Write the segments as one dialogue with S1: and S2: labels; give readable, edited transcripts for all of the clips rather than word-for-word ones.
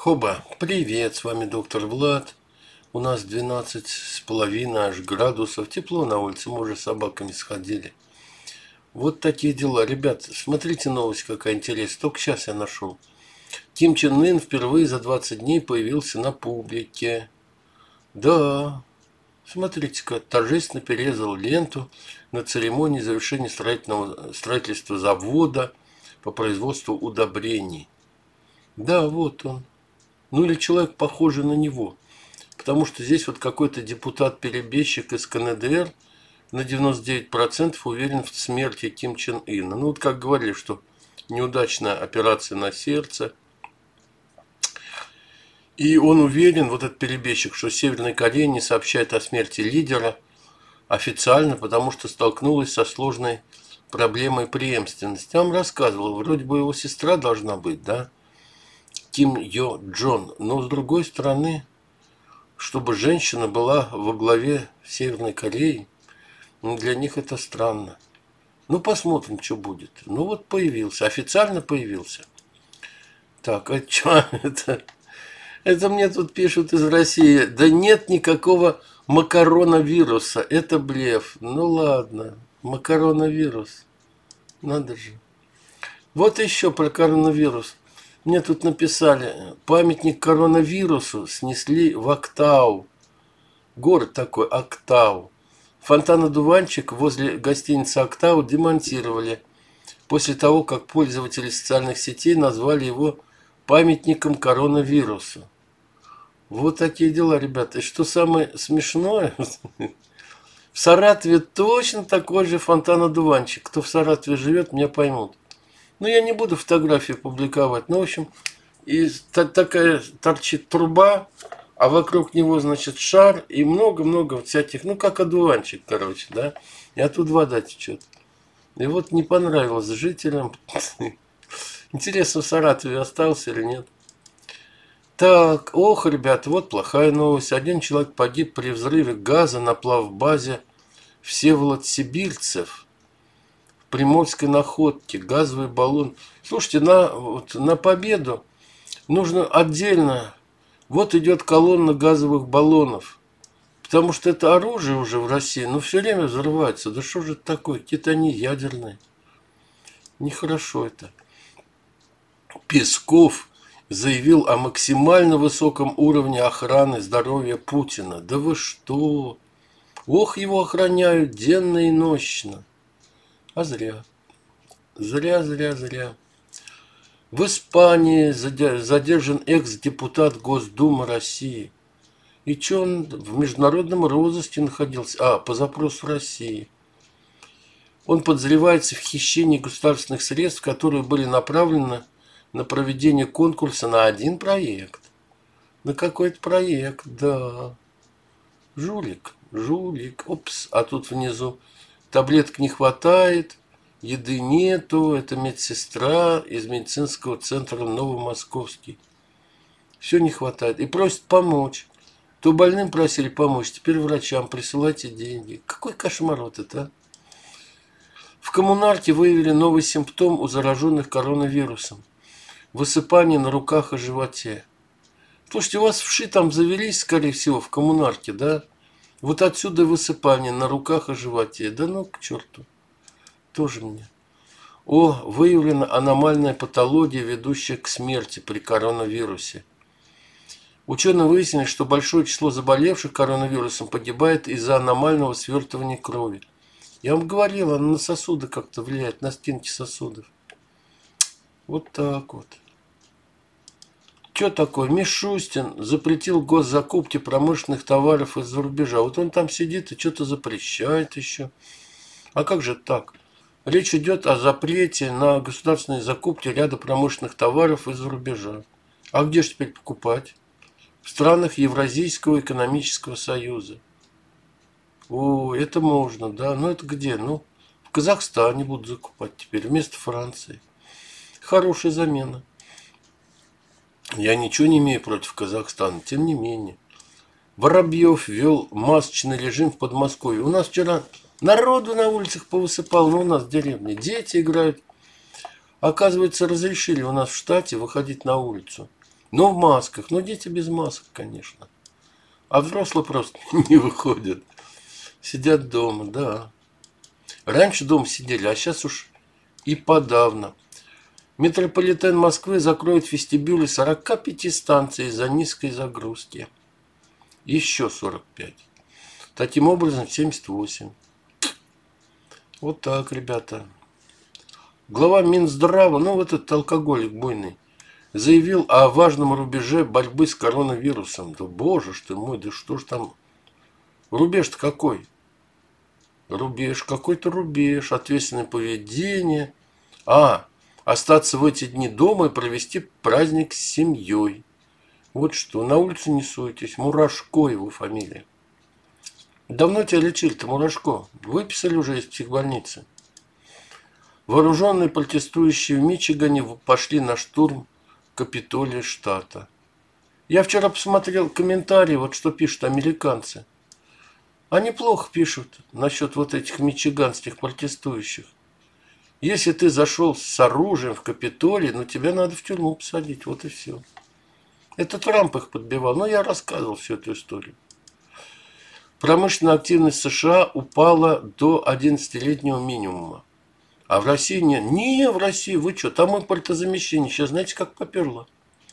S1: Хоба, привет, с вами доктор Влад. У нас 12,5 аж градусов. Тепло на улице, мы уже с собаками сходили. Вот такие дела. Ребят, смотрите новость какая интересная. Только сейчас я нашел. Ким Чен Ын впервые за 20 дней появился на публике. Да, смотрите-ка, торжественно перерезал ленту на церемонии завершения строительства завода по производству удобрений. Да, вот он. Ну или человек похожий на него. Потому что здесь вот какой-то депутат-перебежчик из КНДР на 99% уверен в смерти Ким Чен Ына. Ну вот как говорили, что неудачная операция на сердце. И он уверен, вот этот перебежчик, что Северная Корея не сообщает о смерти лидера официально, потому что столкнулась со сложной проблемой преемственности. Я вам рассказывал, вроде бы его сестра должна быть, да? Ким Йо Джон. Но с другой стороны, чтобы женщина была во главе Северной Кореи, ну, для них это странно. Ну, посмотрим, что будет. Ну, вот появился, официально появился. Так, а что это? Это мне тут пишут из России. Да нет никакого макаронавируса. Это блеф. Ну, ладно. Макаронавирус. Надо же. Вот еще про коронавирус. Мне тут написали, памятник коронавирусу снесли в Актау. Город такой, Актау. Фонтан-одуванчик возле гостиницы Актау демонтировали. После того, как пользователи социальных сетей назвали его памятником коронавирусу. Вот такие дела, ребята. И что самое смешное, в Саратове точно такой же фонтан-одуванчик. Кто в Саратове живет, меня поймут. Ну, я не буду фотографии публиковать. Ну, в общем, и такая торчит труба, а вокруг него, значит, шар и много-много всяких, ну, как одуванчик, короче, да. И оттуда вода течет. И вот не понравилось жителям. Интересно, в Саратове остался или нет. Так, ох, ребят, вот плохая новость. Один человек погиб при взрыве газа на плавбазе Всеволод Сибирцев. Приморской находке, газовый баллон. Слушайте, на победу нужно отдельно. Вот идет колонна газовых баллонов. Потому что это оружие уже в России, но все время взрывается. Да что же это такое? Какие-то они ядерные. Нехорошо это. Песков заявил о максимально высоком уровне охраны здоровья Путина. Да вы что? Ох, его охраняют денно и нощно. А зря. Зря. В Испании задержан экс-депутат Госдумы России. И что он в международном розыске находился? По запросу России. Он подозревается в хищении государственных средств, которые были направлены на проведение конкурса на один проект. На какой-то проект, да. Жулик. Опс, а тут внизу. Таблеток не хватает, еды нету, это медсестра из медицинского центра Новомосковский. Все не хватает. И просит помочь. То больным просили помочь, теперь врачам присылайте деньги. Какой кошмар вот это, а? В коммунарке выявили новый симптом у зараженных коронавирусом. Высыпание на руках и животе. Слушайте, у вас вши там завелись, скорее всего, в коммунарке, да? Вот отсюда высыпание на руках и животе. Да ну к черту. Тоже мне. Выявлена аномальная патология, ведущая к смерти при коронавирусе. Ученые выяснили, что большое число заболевших коронавирусом погибает из-за аномального свертывания крови. Я вам говорил, оно на сосуды как-то влияет, на стенки сосудов. Вот так вот. Что такое? Мишустин запретил госзакупки промышленных товаров из-за рубежа. Вот он там сидит и что-то запрещает еще. А как же так? Речь идет о запрете на государственные закупки ряда промышленных товаров из-за рубежа. А где же теперь покупать? В странах Евразийского экономического союза. Это можно, да. Но это где? Ну, в Казахстане будут закупать теперь вместо Франции. Хорошая замена. Я ничего не имею против Казахстана, тем не менее. Воробьев ввел масочный режим в Подмосковье. У нас вчера народу на улицах повысыпало, но у нас в деревне дети играют. Оказывается, разрешили у нас в штате выходить на улицу. Но в масках. Но дети без масок, конечно. А взрослые просто не выходят. Сидят дома, да. Раньше дома сидели, а сейчас уж и подавно. Метрополитен Москвы закроет вестибюли 45 станций из-за низкой загрузки. Еще 45. Таким образом, 78. Вот так, ребята. Глава Минздрава, ну вот этот алкоголик буйный, заявил о важном рубеже борьбы с коронавирусом. Да боже ж ты мой, да что ж там... Рубеж-то какой? Рубеж, какой-то рубеж, ответственное поведение. Остаться в эти дни дома и провести праздник с семьей. Вот что, на улице не суетесь. Мурашко его фамилия. Давно тебя лечили-то, Мурашко? Выписали уже из психбольницы? Вооруженные протестующие в Мичигане пошли на штурм Капитолия штата. Я вчера посмотрел комментарии, вот что пишут американцы. Они плохо пишут насчет вот этих мичиганских протестующих. Если ты зашел с оружием в Капитолий, ну тебя надо в тюрьму посадить, вот и все. Это Трамп их подбивал, но я рассказывал всю эту историю. Промышленная активность США упала до 11-летнего минимума. А в России нет. Не, в России, вы что, там импортозамещение. Сейчас знаете, как поперло?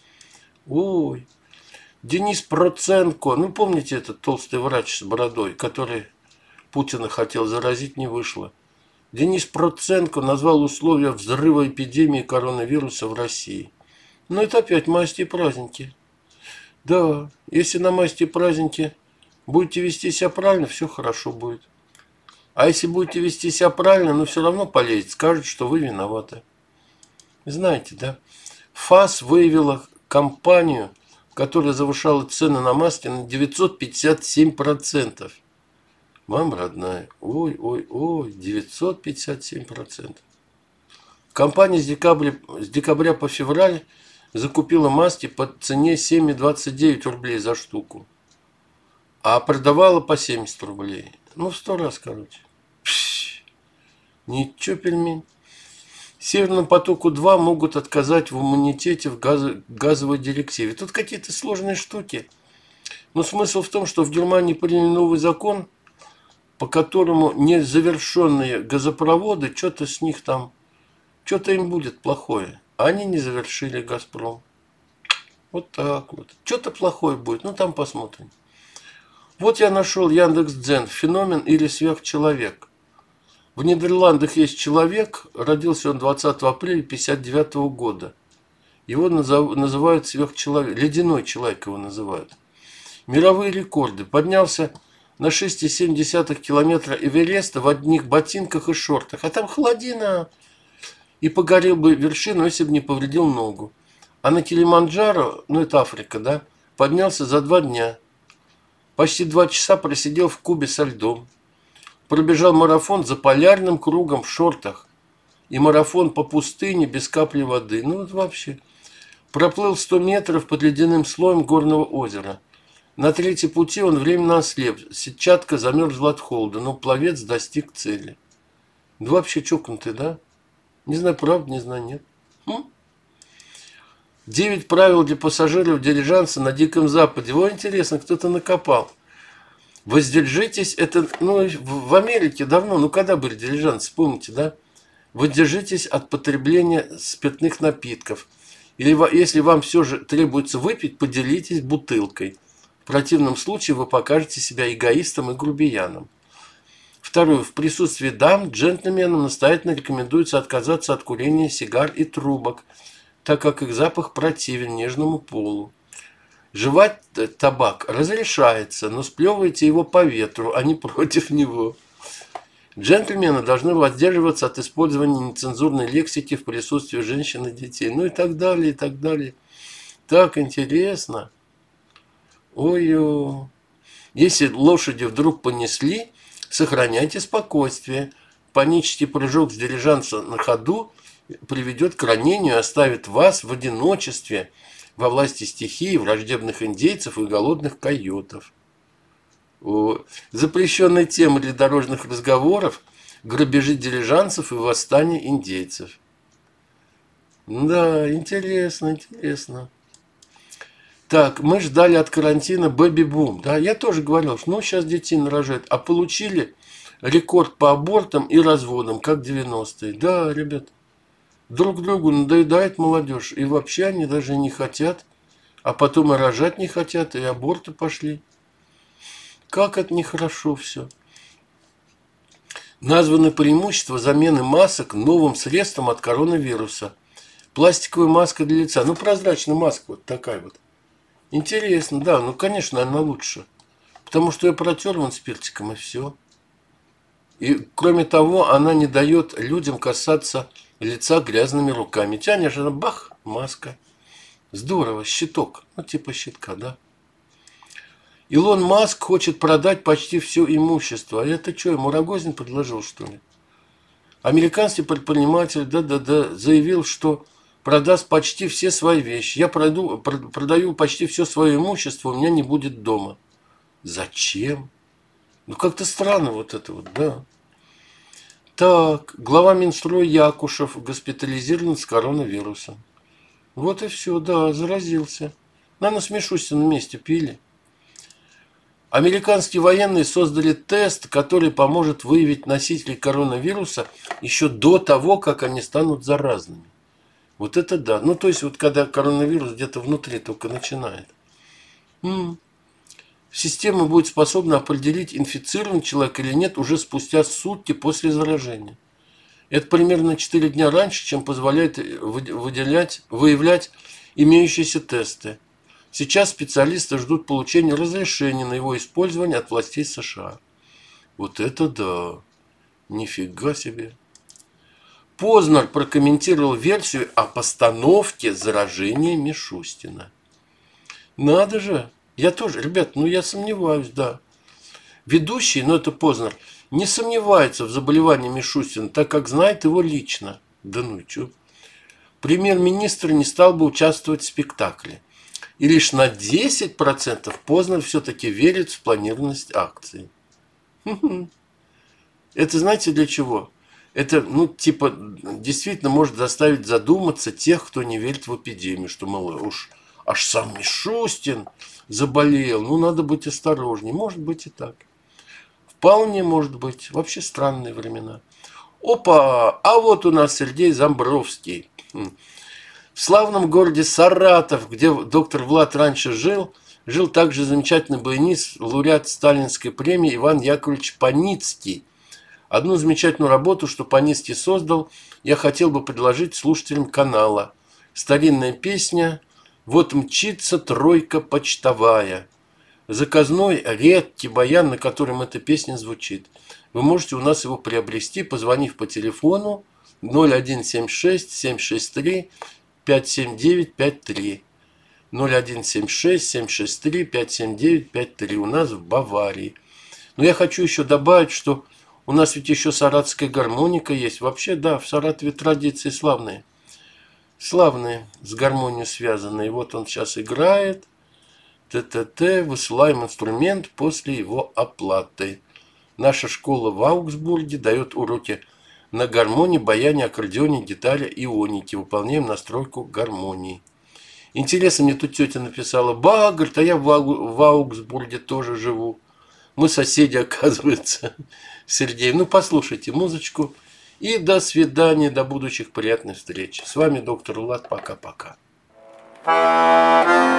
S1: Ой. Денис Проценко, ну помните этот толстый врач с бородой, который Путина хотел заразить, не вышло. Денис Проценко назвал условия взрыва эпидемии коронавируса в России. Ну это опять масти и праздники. Да, если на масти и праздники будете вести себя правильно, все хорошо будет. А если будете вести себя правильно, но все равно полезет, скажут, что вы виноваты. Знаете, да? ФАС выявила компанию, которая завышала цены на маски на 957%. Мама родная, ой, 957%. Компания с декабря по февраль закупила маски по цене 7,29 рублей за штуку. А продавала по 70 рублей. Ну, в 100 раз, короче. Ничего, пельмень. Северному потоку-2 могут отказать в иммунитете в газовой директиве. Тут какие-то сложные штуки. Но смысл в том, что в Германии приняли новый закон, по которому незавершенные газопроводы, что-то с них там, что-то им будет плохое. А они не завершили, Газпром. Вот так вот. Что-то плохое будет, ну там посмотрим. Вот я нашел Яндекс.Дзен. Феномен или сверхчеловек. В Нидерландах есть человек, родился он 20 апреля 1959 года. Его называют сверхчеловек. Ледяной человек его называют. Мировые рекорды. Поднялся на 6,7 километра Эвереста в одних ботинках и шортах. А там холодина. И погорел бы вершину, если бы не повредил ногу. А на Килиманджаро, ну это Африка, да, поднялся за 2 дня. Почти 2 часа просидел в кубе со льдом. Пробежал марафон за полярным кругом в шортах. И марафон по пустыне без капли воды. Ну вот вообще. Проплыл 100 метров под ледяным слоем горного озера. На третьем пути он временно ослеп. Сетчатка замерзла от холода, но пловец достиг цели. Да вообще чокнутый, да? Не знаю, правда, не знаю, нет. 9 правил для пассажиров дилижанса на Диком Западе. Вот интересно, кто-то накопал. Воздержитесь, это, ну, в Америке давно, ну, когда были дилижансы, помните, да? Воздержитесь от потребления спиртных напитков. Или если вам все же требуется выпить, поделитесь бутылкой. В противном случае вы покажете себя эгоистом и грубияном. Второе. В присутствии дам джентльменам настоятельно рекомендуется отказаться от курения сигар и трубок, так как их запах противен нежному полу. Жевать табак разрешается, но сплевывайте его по ветру, а не против него. Джентльмены должны воздерживаться от использования нецензурной лексики в присутствии женщин и детей. Ну и так далее, и так далее. Так интересно. Ой-ой. Если лошади вдруг понесли, сохраняйте спокойствие. Панический прыжок с дилижанса на ходу приведет к ранению и оставит вас в одиночестве во власти стихии, враждебных индейцев и голодных койотов. Запрещенная тема для дорожных разговоров – грабежи дилижансов и восстание индейцев. Да, интересно, интересно. Так, мы ждали от карантина бэби-бум. Да, я тоже говорил, что ну сейчас детей нарожают. А получили рекорд по абортам и разводам, как 90-е. Да, ребят, друг другу надоедает молодежь. И вообще они даже не хотят. А потом и рожать не хотят, и аборты пошли. Как это нехорошо все. Названы преимущества замены масок новым средством от коронавируса. Пластиковая маска для лица. Ну, прозрачная маска вот такая вот. Интересно, да. Ну, конечно, она лучше. Потому что я протер вон спиртиком и все. И, кроме того, она не дает людям касаться лица грязными руками. Тянешь, она бах, маска. Здорово, щиток. Ну, типа щитка, да. Илон Маск хочет продать почти все имущество. А это что, ему Рогозин предложил, что ли? Американский предприниматель, да, заявил, что продаст почти все свои вещи. Я продаю почти все свое имущество, у меня не будет дома. Зачем? Ну, как-то странно вот это вот, да. Так, глава Минстроя Якушев госпитализирован с коронавирусом. Вот и все, да, заразился. Наверное, с Мишустиным вместе пили. Американские военные создали тест, который поможет выявить носителей коронавируса еще до того, как они станут заразными. Вот это да. Ну, то есть, вот когда коронавирус где-то внутри только начинает. Система будет способна определить, инфицирован человек или нет уже спустя сутки после заражения. Это примерно 4 дня раньше, чем позволяет выявлять имеющиеся тесты. Сейчас специалисты ждут получения разрешения на его использование от властей США. Вот это да. Нифига себе. Познер прокомментировал версию о постановке заражения Мишустина. Надо же. Я тоже, ребят, ну я сомневаюсь, да. Ведущий, ну это Познер, не сомневается в заболевании Мишустина, так как знает его лично. Да ну и чё. Премьер-министр не стал бы участвовать в спектакле. И лишь на 10% Познер все-таки верит в спланированность акции. Это знаете для чего? Это, ну, типа, действительно может заставить задуматься тех, кто не верит в эпидемию, что, мол, уж аж сам Мишустин заболел, ну, надо быть осторожнее. Может быть и так. Вполне может быть. Вообще странные времена. Опа! А вот у нас Сергей Замбровский. В славном городе Саратов, где доктор Влад раньше жил также замечательный баянист, лауреат Сталинской премии Иван Яковлевич Паницкий. Одну замечательную работу, что Паницкий создал, я хотел бы предложить слушателям канала. Старинная песня «Вот мчится тройка почтовая». Заказной редкий баян, на котором эта песня звучит. Вы можете у нас его приобрести, позвонив по телефону 0176 763 57953. 0176 763 57953. У нас в Баварии. Но я хочу еще добавить, что у нас ведь еще саратовская гармоника есть. Вообще, да, в Саратове традиции славные. Славные, с гармонией связанные. Вот он сейчас играет. ТТТ, высылаем инструмент после его оплаты. Наша школа в Аугсбурге дает уроки на гармонии, баяне, аккордеоне, гитаре, ионике. Выполняем настройку гармонии. Интересно, мне тут тетя написала: «Ба, говорит, а я в Аугсбурге тоже живу. Мы соседи, оказывается». Сергей, ну послушайте музычку. И до свидания, до будущих приятных встреч. С вами доктор Влад. Пока-пока.